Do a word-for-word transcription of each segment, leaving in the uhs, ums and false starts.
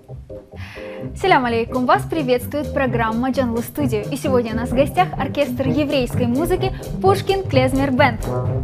Салям алейкум! Вас приветствует программа Джанлу Студио. И сегодня у нас в гостях оркестр еврейской музыки Пушкин Клезмер Бенд.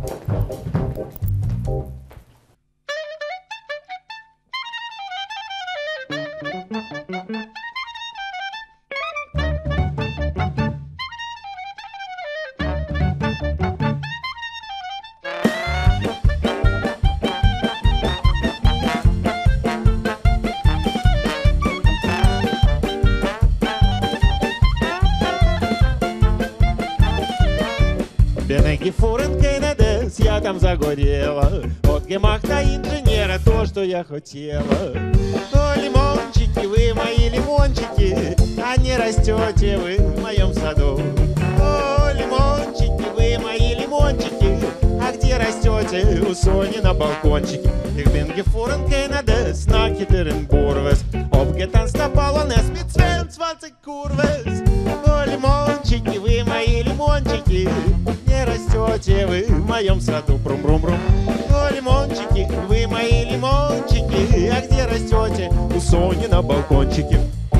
Я там загорела, от гемахта инженера то, что я хотела. О, лимончики, вы мои лимончики, а не растете вы в моем саду. О, лимончики, вы мои лимончики, а где растете у Сони на балкончике? Ich bin gefahren Canades nach Екатеринбург, обгетан Полонез mit двенадцать Kurves. О, лимончики, вы мои лимончики, не растете вы в моем саду. Брум-брум-брум. О, лимончики, вы мои лимончики, а где растете у Сони на балкончике?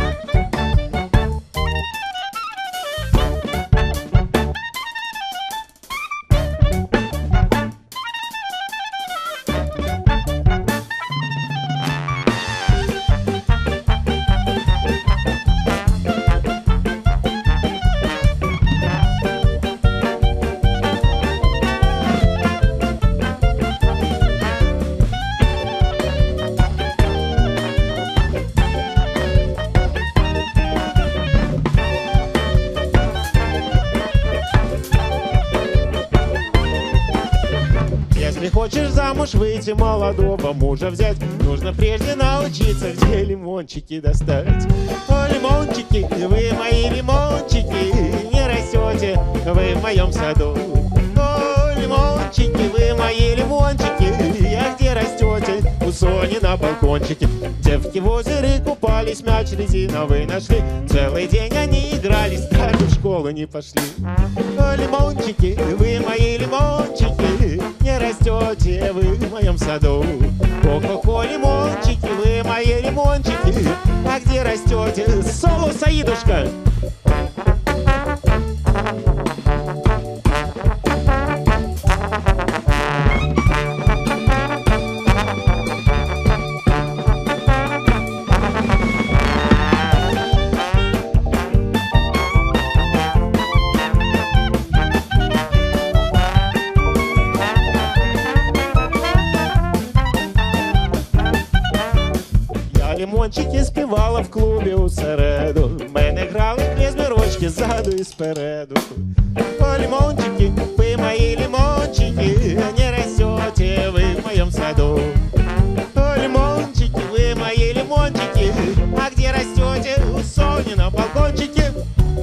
Если хочешь замуж выйти, молодого мужа взять, нужно прежде научиться, где лимончики достать. О, лимончики, вы мои лимончики, не растете вы в моем саду. О, лимончики, вы мои лимончики, а где растете у Сони на балкончике? Девки в озере купались, мяч резиновый нашли, целый день они игрались, так и в школу не пошли. О, лимончики, вы мои лимончики, не растете вы в моем саду. Ко-ко-ко, лимончики, вы мои лимончики, а где растете? Соло, Саидушка! Лимончики співала в клубі у середу, мене грали клезмерочки ззаду і спереду. О, лимончики, вы мои лимончики, не растете вы в моем саду. О, лимончики, вы мои лимончики, а где растете у Сони на балкончике?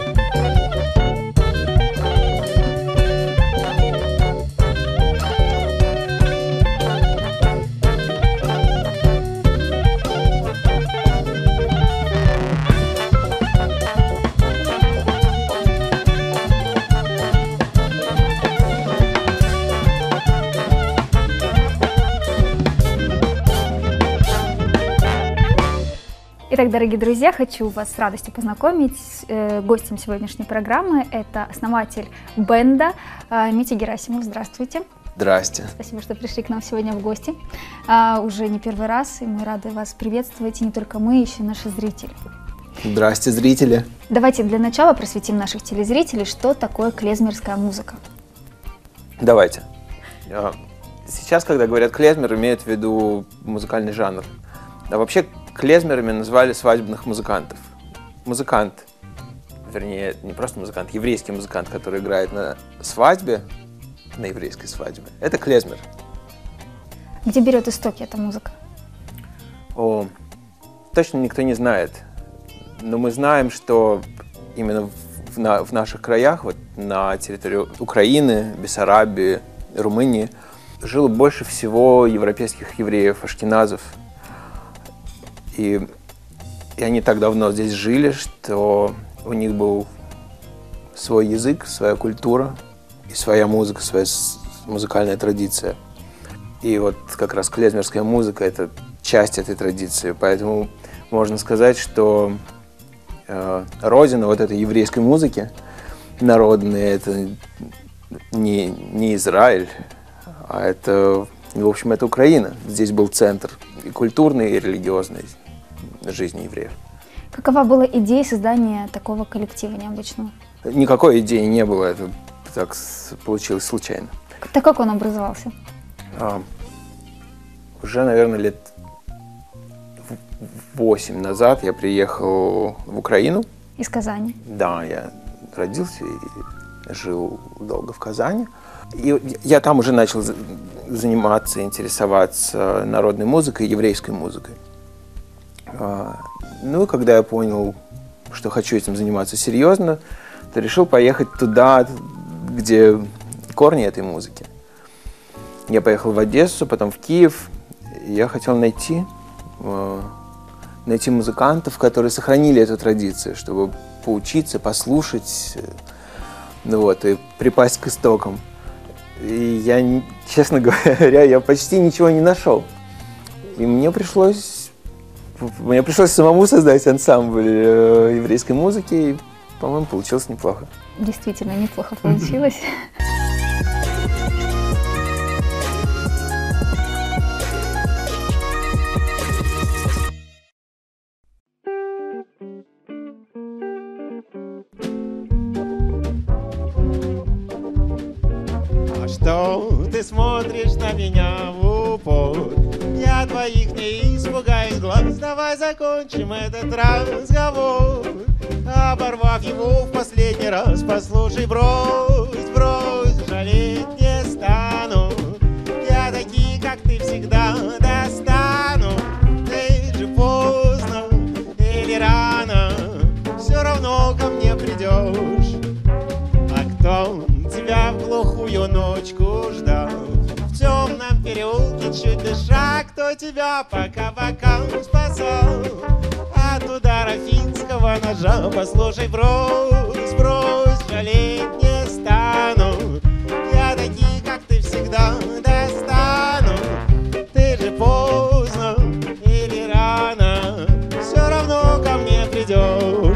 Итак, дорогие друзья, хочу вас с радостью познакомить с э, гостем сегодняшней программы. Это основатель бенда э, Митя Герасимов. Здравствуйте. Здрасте. Спасибо, что пришли к нам сегодня в гости. А, уже не первый раз, и мы рады вас приветствовать. И не только мы, еще и наши зрители. Здрасте, зрители. Давайте для начала просветим наших телезрителей, что такое клезмерская музыка. Давайте. Сейчас, когда говорят клезмер, имеют в виду музыкальный жанр. А вообще клезмерами назвали свадебных музыкантов. Музыкант, вернее, не просто музыкант, еврейский музыкант, который играет на свадьбе, на еврейской свадьбе, это клезмер. Где берет истоки эта музыка? О, точно никто не знает. Но мы знаем, что именно в, в, на, в наших краях, вот на территории Украины, Бессарабии, Румынии, жило больше всего европейских евреев, ашкеназов. И, и они так давно здесь жили, что у них был свой язык, своя культура, и своя музыка, своя музыкальная традиция. И вот как раз клезмерская музыка – это часть этой традиции. Поэтому можно сказать, что э, родина вот этой еврейской музыки народной, это не, не Израиль, а это, в общем, это Украина. Здесь был центр и культурной, и религиозной жизни евреев. Какова была идея создания такого коллектива необычного? Никакой идеи не было, это так получилось случайно. Так как он образовался? А, уже, наверное, лет восемь назад я приехал в Украину. Из Казани? Да, я родился и жил долго в Казани. И я там уже начал заниматься, интересоваться народной музыкой, еврейской музыкой. Ну и когда я понял, что хочу этим заниматься серьезно, то решил поехать туда, где корни этой музыки. Я поехал в Одессу, потом в Киев. И я хотел найти, найти музыкантов, которые сохранили эту традицию, чтобы поучиться, послушать, ну вот, и припасть к истокам. И я, честно говоря, я почти ничего не нашел. И мне пришлось, мне пришлось самому создать ансамбль еврейской музыки, и, по-моему, получилось неплохо. Действительно, неплохо получилось. Что ты смотришь на меня в упор? Я твоих не испугаюсь глаз. Давай закончим этот разговор. Оборвав его в последний раз, послушай, брось, брось, жалеть не стану. Я такие, как ты, всегда достану. Ты же поздно или рано, все равно ко мне придешь. А кто тебя в глухую ночку ждал, в темном переулке чуть дыша, кто тебя пока-пока спасал от удара финского ножа? Послушай, брось, брось, жалеть не стану. Я такие, как ты, всегда достану. Ты же поздно или рано, все равно ко мне придешь.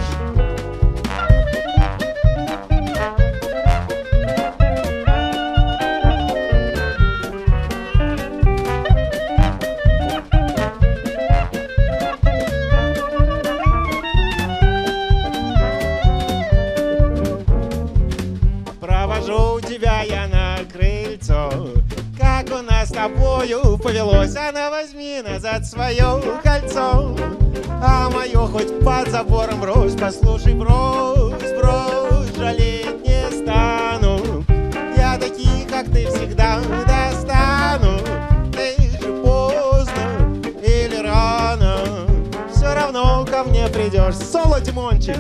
Тебя я на крыльцо, как у нас с тобою повелось. Она возьми назад свое кольцо, а мое хоть под забором брось. Послушай, брось, брось, жалеть не стану. Я такие, как ты, всегда достану. Ты же поздно или рано, все равно ко мне придешь. Соло, Димончик!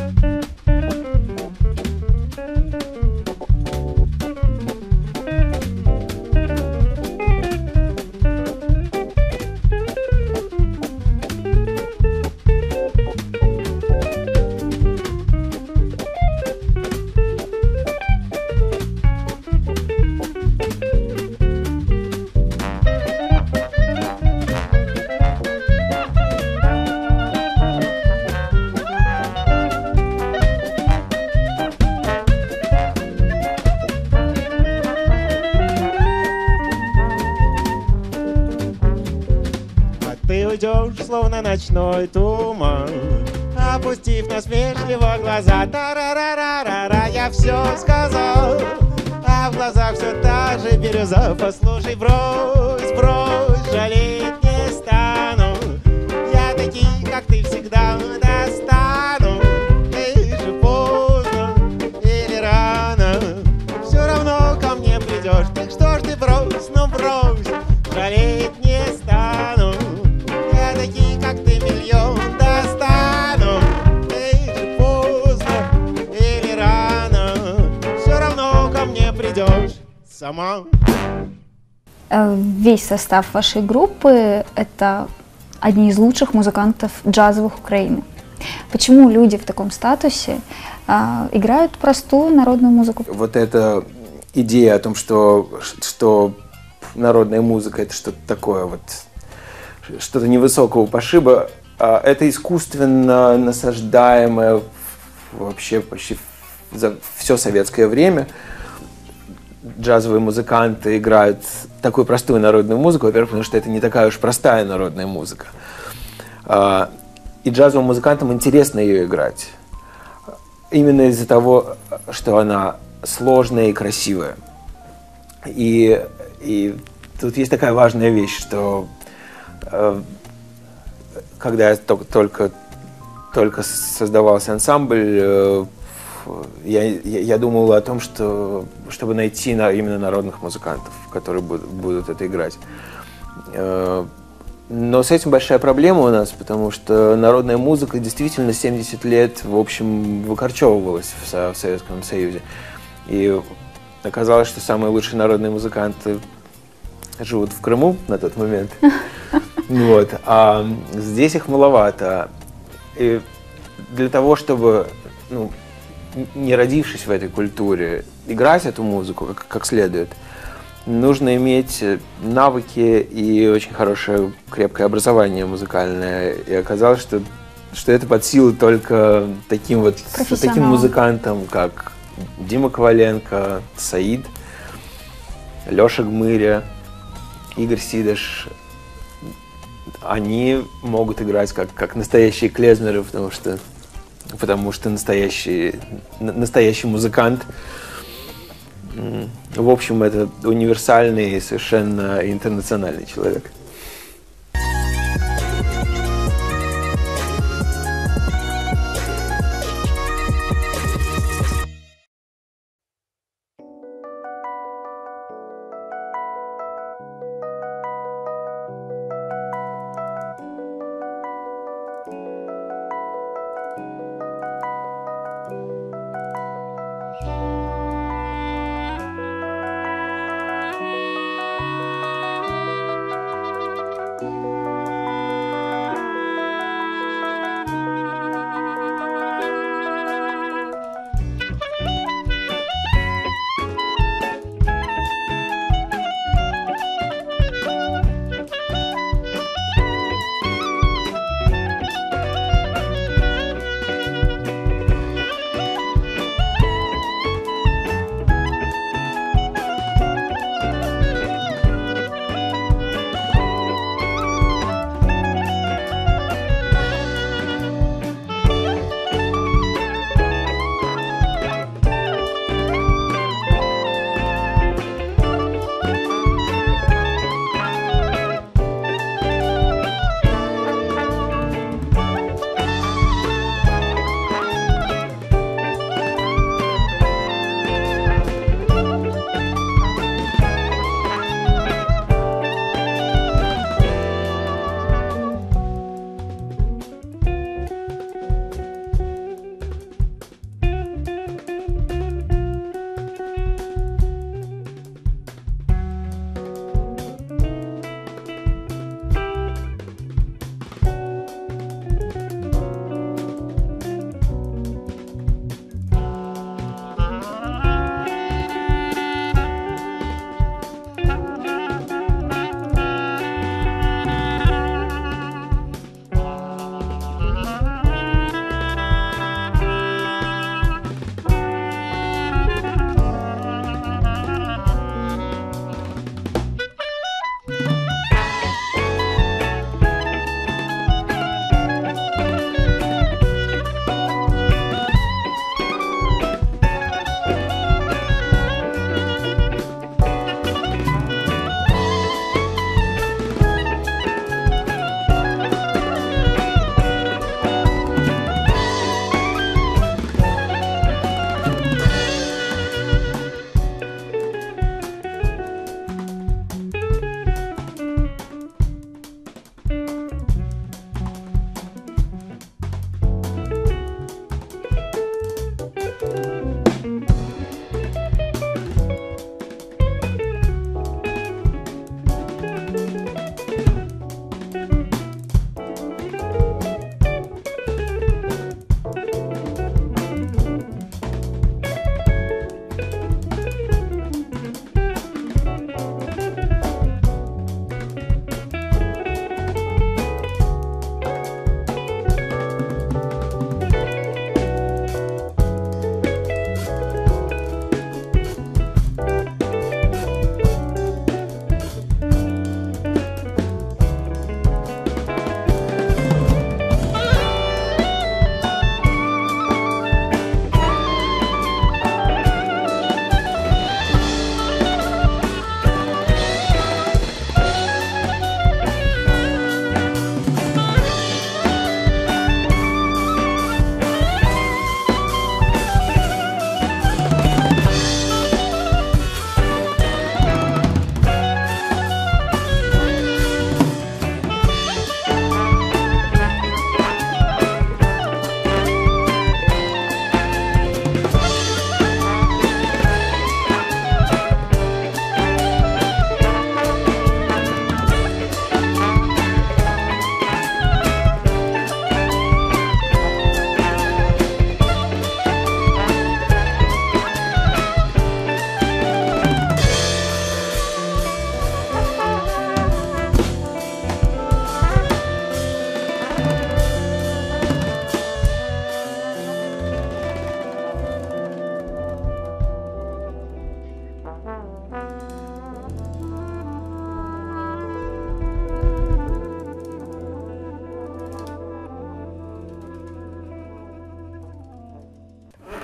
Уйдешь, словно ночной туман, опустив насмешливо глаза. Та-ра-ра-ра-ра-ра, я все сказал, а в глазах все та же бирюза. Послушай, брось, брось, жалеть не стану. Я такие, как ты, всегда достану. Ты же поздно или рано, все равно ко мне придешь. Так что ж ты брось, ну брось, жалеть не стану. Такие, как ты, миллион достану. Ты же поздно или рано, все равно ко мне придешь сама. Весь состав вашей группы – это одни из лучших музыкантов джазовых Украины. Почему люди в таком статусе а, играют простую народную музыку? Вот эта идея о том, что, что народная музыка – это что-то такое вот, что-то невысокого пошиба, а, это искусственно насаждаемое вообще почти за все советское время. Джазовые музыканты играют такую простую народную музыку, во-первых, потому что это не такая уж простая народная музыка. А, и джазовым музыкантам интересно ее играть. Именно из-за того, что она сложная и красивая. И, и тут есть такая важная вещь, что э, когда я только, только, только создавался ансамбль, э, я, я, я думал о том, что, чтобы найти на, именно народных музыкантов, которые будут, будут это играть. Э, но с этим большая проблема у нас, потому что народная музыка действительно семьдесят лет, в общем, выкорчевывалась в, в Советском Союзе. И оказалось, что самые лучшие народные музыканты живут в Крыму на тот момент. Вот. А здесь их маловато. И для того, чтобы, ну, не родившись в этой культуре, играть эту музыку как, как следует, нужно иметь навыки и очень хорошее крепкое образование музыкальное. И оказалось, что, что это под силу только таким вот таким музыкантам, как Дима Коваленко, Саид, Леша Гмыря, Игорь Сидаш. Они могут играть как, как настоящие клезмеры, потому что, потому что настоящий, настоящий музыкант. В общем, это универсальный и совершенно интернациональный человек.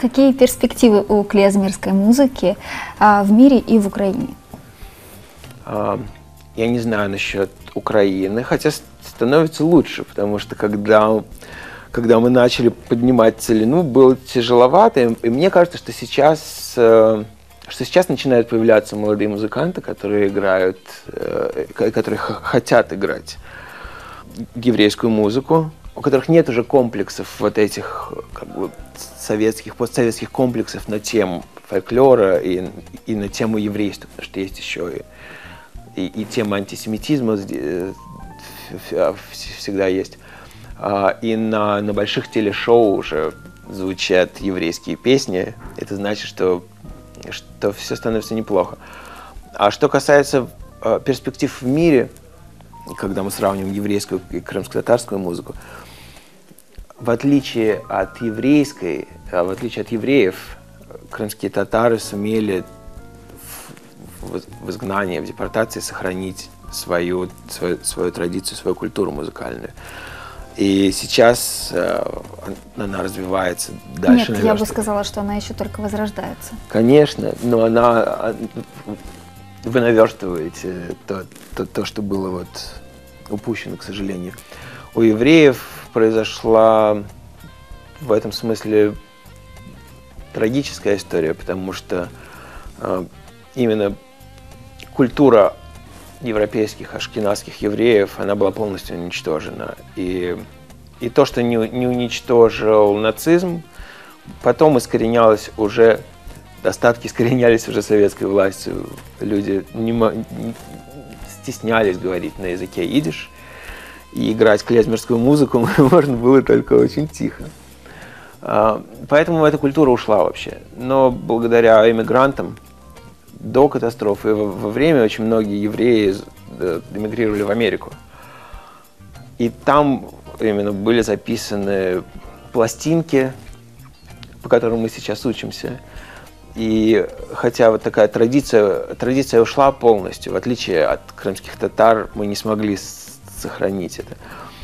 Какие перспективы у клезмерской музыки а, в мире и в Украине? А, я не знаю насчет Украины, хотя становится лучше, потому что когда, когда мы начали поднимать целину, было тяжеловато, и мне кажется, что сейчас, что сейчас начинают появляться молодые музыканты, которые играют, которые хотят играть еврейскую музыку, у которых нет уже комплексов вот этих как бы, советских, постсоветских комплексов на тему фольклора и, и на тему еврейства, потому что есть еще и, и, и тема антисемитизма всегда есть. И на, на больших телешоу уже звучат еврейские песни. Это значит, что, что все становится неплохо. А что касается перспектив в мире, когда мы сравниваем еврейскую и крымско-татарскую музыку, в отличие от еврейской, в отличие от евреев, крымские татары сумели в, в изгнании, в депортации сохранить свою, свою, свою традицию, свою культуру музыкальную. И сейчас э, она развивается дальше. Нет, я бы сказала, что она еще только возрождается. Конечно, но она... Вы наверстываете то, то, то, что было вот упущено, к сожалению. У евреев произошла в этом смысле трагическая история, потому что э, именно культура европейских, ашкеназских евреев, она была полностью уничтожена. И, и то, что не, не уничтожил нацизм, потом искоренялось уже, остатки искоренялись уже советской властью. Люди не, не стеснялись говорить на языке идиш, и играть клезмерскую музыку можно было только очень тихо. Поэтому эта культура ушла вообще. Но благодаря эмигрантам до катастрофы и во время очень многие евреи эмигрировали в Америку. И там именно были записаны пластинки, по которым мы сейчас учимся. И хотя вот такая традиция, традиция ушла полностью, в отличие от крымских татар, мы не смогли сохранить это.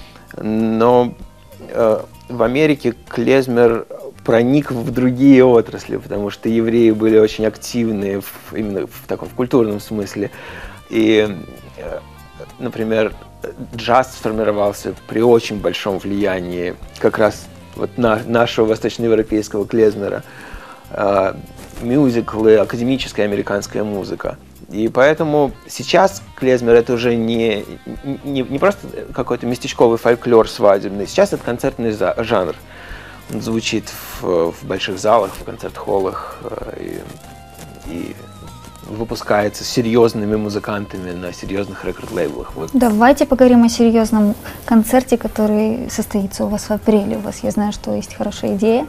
Но э, в Америке клезмер проник в другие отрасли, потому что евреи были очень активны в, именно в таком в культурном смысле. И, э, например, джаз сформировался при очень большом влиянии как раз вот на, нашего восточноевропейского клезмера. Э, мюзиклы, академическая американская музыка. И поэтому сейчас клезмер это уже не, не, не просто какой-то местечковый фольклор свадебный, сейчас это концертный жанр. Он звучит в, в больших залах, в концерт-холлах и, и выпускается серьезными музыкантами на серьезных рекорд-лейблах. Вот. Давайте поговорим о серьезном концерте, который состоится у вас в апреле. У вас, я знаю, что есть хорошая идея.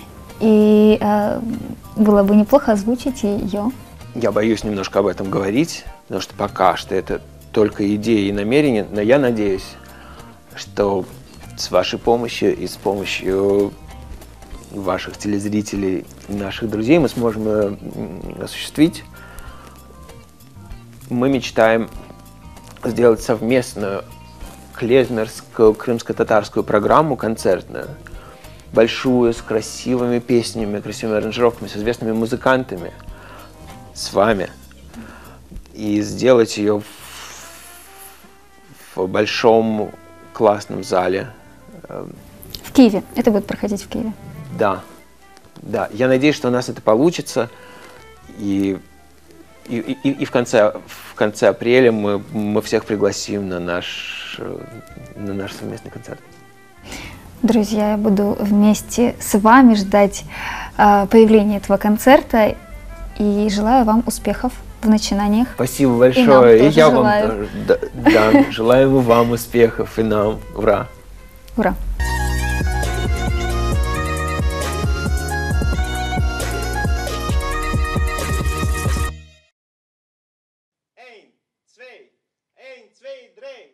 И э, было бы неплохо озвучить ее. Я боюсь немножко об этом говорить, потому что пока что это только идеи и намерения, но я надеюсь, что с вашей помощью и с помощью ваших телезрителей и наших друзей мы сможем осуществить. Мы мечтаем сделать совместную клезмерскую, крымско-татарскую программу концертную, большую, с красивыми песнями, красивыми аранжировками, с известными музыкантами, с вами, и сделать ее в, в большом классном зале. В Киеве. Это будет проходить в Киеве. Да, да. Я надеюсь, что у нас это получится, и, и, и, и в, конце, в конце апреля мы, мы всех пригласим на наш, на наш совместный концерт. Друзья, я буду вместе с вами ждать э, появления этого концерта и желаю вам успехов в начинаниях. Спасибо большое. И, и я желаю. вам тоже. Да, да, желаем вам успехов и нам. Ура! Ура! Ein, zwei, ein, zwei, drei.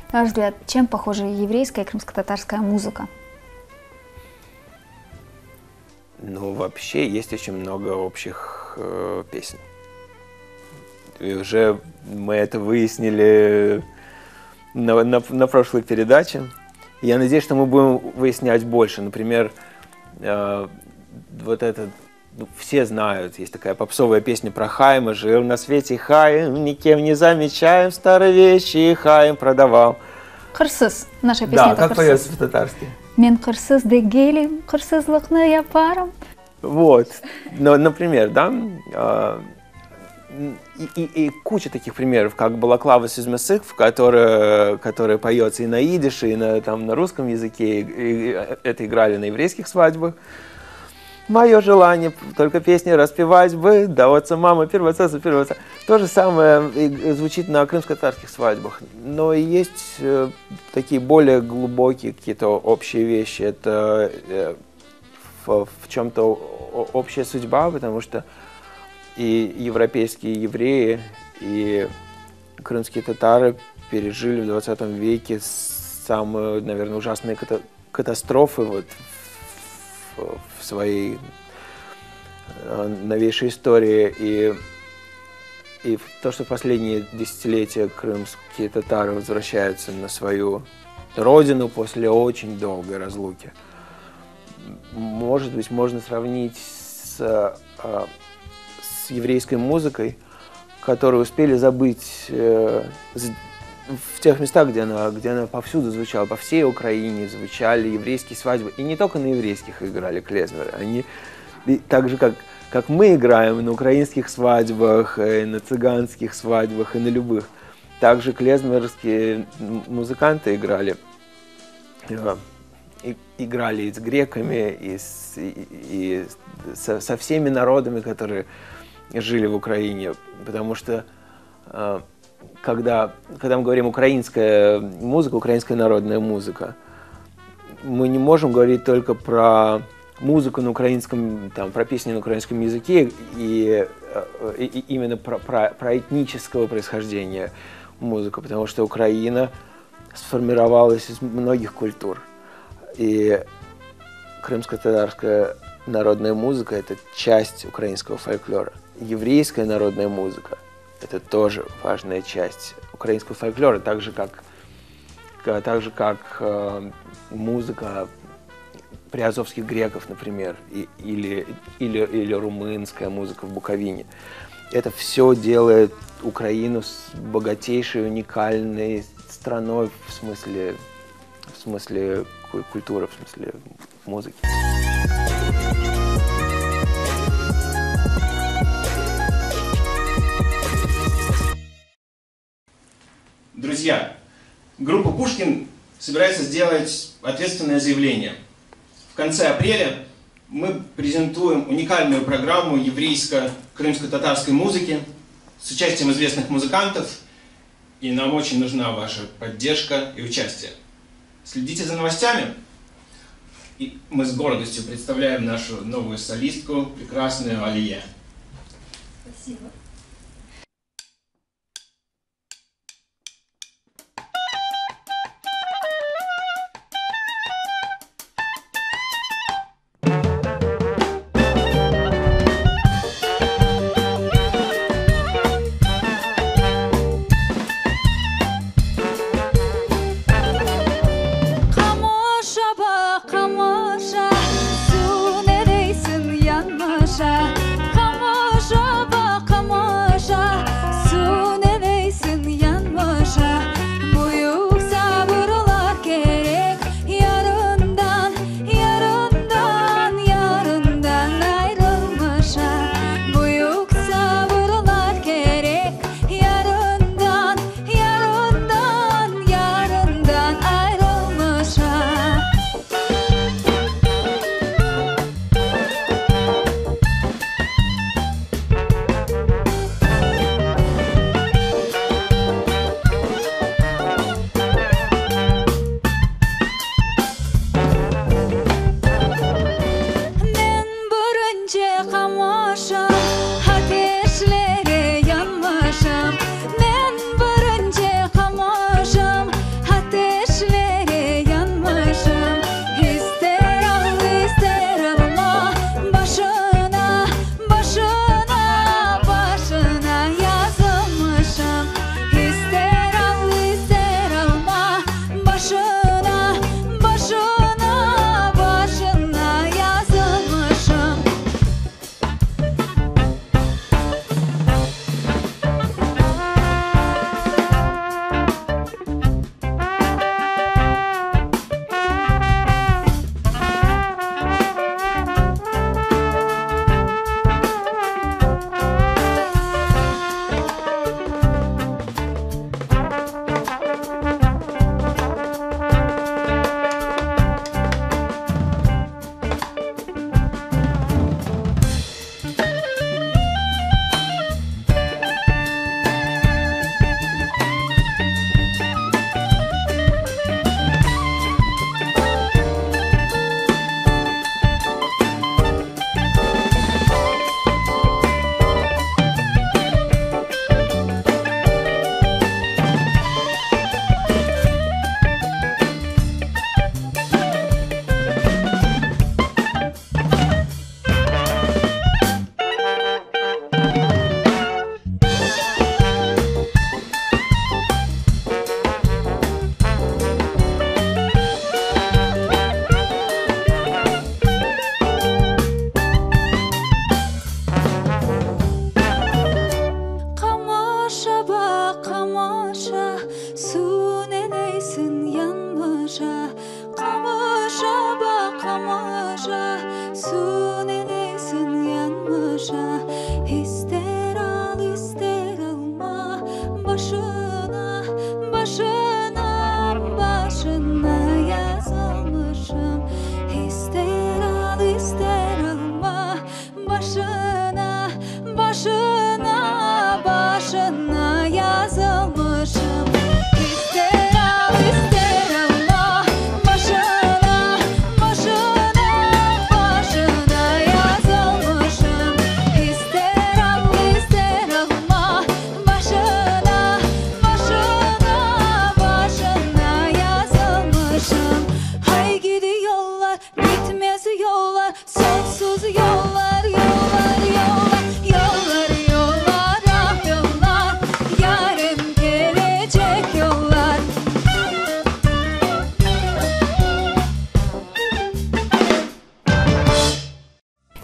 На ваш взгляд, чем похожа еврейская и крымско-татарская музыка? Ну, вообще есть очень много общих э, песен. И уже мы это выяснили на, на, на прошлой передаче. Я надеюсь, что мы будем выяснять больше. Например, э, вот это, ну, все знают, есть такая попсовая песня про Хайма. Жил на свете Хайм, никем не замечаем, старые вещи Хайм продавал. Кырсыз. Наша песня Да, это как кырсыз. поется по-татарски? Мен кырсыз дегелим, кырсызлыкны япарым. Вот, ну, например, да, э, и, и, и куча таких примеров, как «Балаклава Сюзмесых», которая, которая поется и на идише, и на, там, на русском языке, и, и это играли на еврейских свадьбах. «Мое желание, только песни распевать бы, да отца мама, первого отца, первого отца». То же самое звучит на крымско-татарских свадьбах, но есть э, такие более глубокие какие-то общие вещи. Это э, в, в чем-то общая судьба, потому что и европейские евреи, и крымские татары пережили в двадцатом веке самые, наверное, ужасные ката катастрофы вот в, в своей новейшей истории. И, и то, что в последние десятилетия крымские татары возвращаются на свою родину после очень долгой разлуки, может быть, можно сравнить с, с еврейской музыкой, которую успели забыть э, в тех местах, где она, где она повсюду звучала, по всей Украине звучали еврейские свадьбы. И не только на еврейских играли клезмеры, они так же, как, как мы играем на украинских свадьбах, и на цыганских свадьбах, и на любых. Также клезмерские музыканты играли. И, играли и с греками, и, с, и, и со, со всеми народами, которые жили в Украине. Потому что э, когда, когда мы говорим украинская музыка, украинская народная музыка, мы не можем говорить только про музыку на украинском, там, про песни на украинском языке и, и, и именно про, про, про этнического происхождения музыку, потому что Украина сформировалась из многих культур. И крымско-татарская народная музыка – это часть украинского фольклора. Еврейская народная музыка – это тоже важная часть украинского фольклора, так же, как, так же, как э, музыка приазовских греков, например, и, или, или, или румынская музыка в Буковине. Это все делает Украину богатейшей, уникальной страной в смысле, в смысле культуры, в смысле музыки. Друзья, группа «Пушкин» собирается сделать ответственное заявление. В конце апреля мы презентуем уникальную программу еврейско-крымско-татарской музыки с участием известных музыкантов, и нам очень нужна ваша поддержка и участие. Следите за новостями, и мы с гордостью представляем нашу новую солистку, прекрасную Алия. Спасибо. Kamoşa bak kamoşa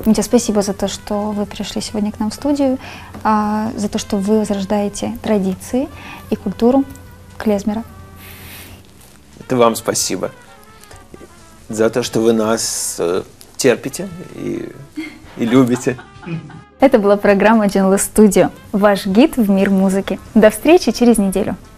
Митя, спасибо за то, что вы пришли сегодня к нам в студию, а, за то, что вы возрождаете традиции и культуру клезмера. Это вам спасибо за то, что вы нас э, терпите и, и любите. Это была программа Дженлес Studio, ваш гид в мир музыки. До встречи через неделю.